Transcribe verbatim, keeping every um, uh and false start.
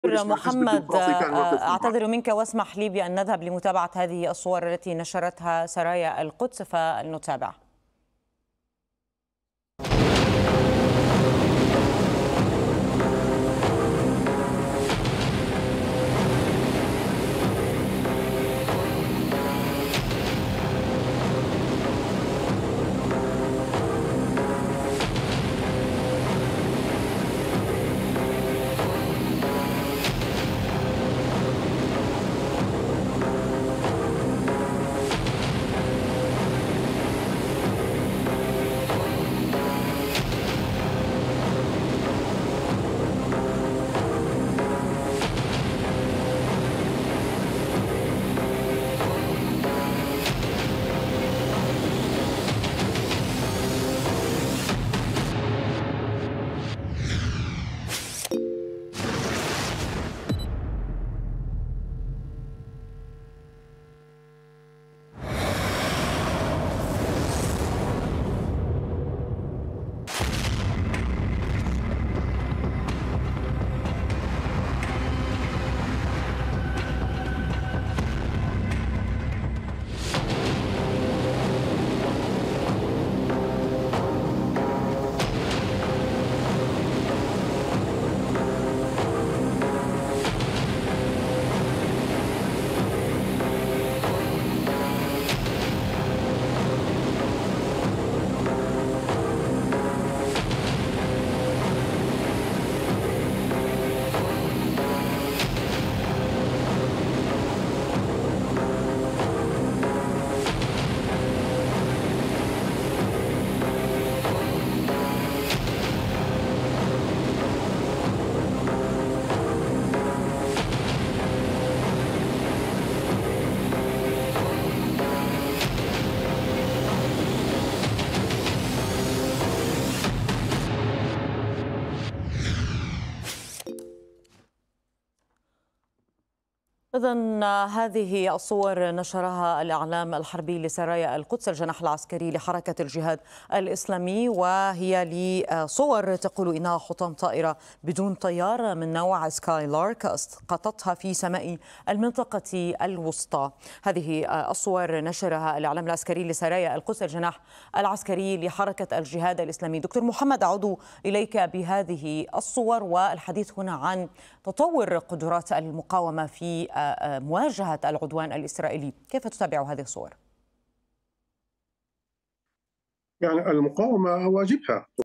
كل شيء مع حزب محمد، الديمقراطي كان موقفهم واحد. أعتذر منك واسمح لي بأن نذهب لمتابعة هذه الصور التي نشرتها سرايا القدس فلنتابع. إذن هذه الصور نشرها الإعلام الحربي لسرايا القدس الجناح العسكري لحركة الجهاد الإسلامي، وهي لصور تقول إنها حطام طائرة بدون طيار من نوع سكاي لارك أسقطتها في سماء المنطقة الوسطى. هذه الصور نشرها الإعلام العسكري لسرايا القدس الجناح العسكري لحركة الجهاد الإسلامي. دكتور محمد، أعود إليك بهذه الصور والحديث هنا عن تطور قدرات المقاومة في مواجهة العدوان الإسرائيلي. كيف تتابع هذه الصور؟ يعني المقاومة واجبها